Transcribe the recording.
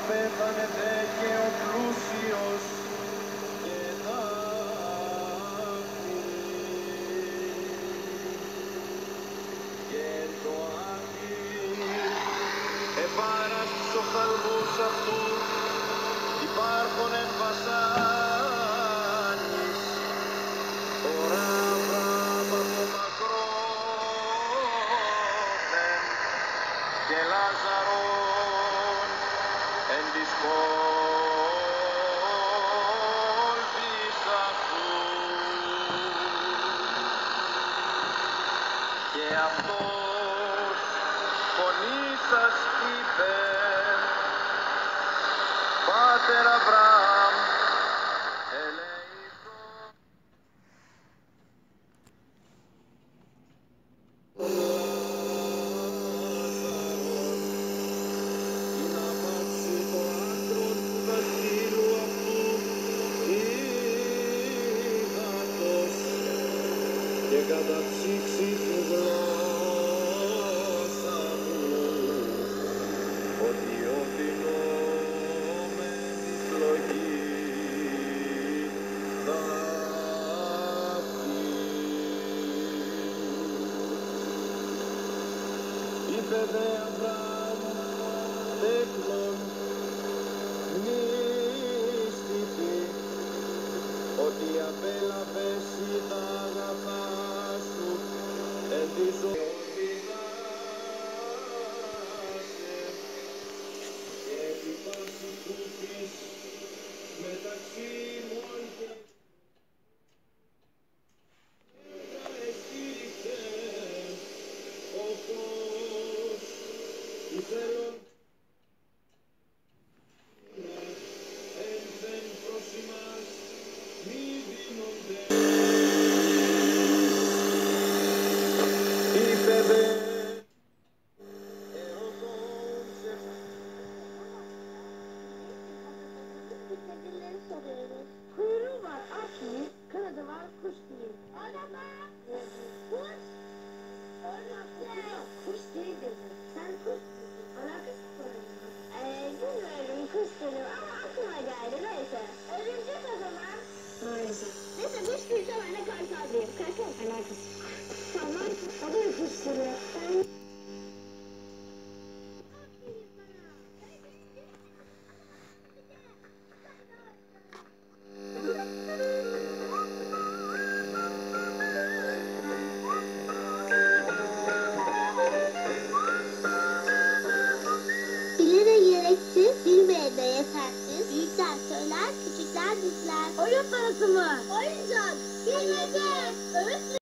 πέθανεται και ο πλούσιος και θα φύγει και το άγγι επάρα στους οφθαλμούς αυτού υπάρχουν εν βασάνης οράφρα από μακρόθεν και Λάζαρον εν της κόλπης αυτού και αυτός φωνήσας είπε Πάτερ Αβραάμ ελέησον και καταψύξει τη γλώσσα μου ότι οδυνώ με τη φλογή θα βγει. Είπε δε Αβραάμ τέκνον μνήστητη ότι απέλαβες τα αγαθά σου εν τη ζωή και επί πάση τούτης μεταξύ μόν και εστήριξε ο φως ηθελον ένθεν προς ημάς μη δίνονται. Είπε δε Kuyruğu var at gibi, kanadı var kuş gibi. Oynama! Kuş! Oynama! Kuş değildir. Sen kuş musun? Alakası var. Bilmiyorum kuş dedim ama aklıma geldi neyse. Örümcek o zaman. Maalesef. Neyse kuş değilse ben de kartal diyeyim. Kartal alakası. Tamam. O da kuş gibi. Ben... Bilene gereksiz, bilmeyene yetersiz. Büyükler söyler, küçükler dizler. Oyun parası mı? Oyuncak, bilmece, öğüt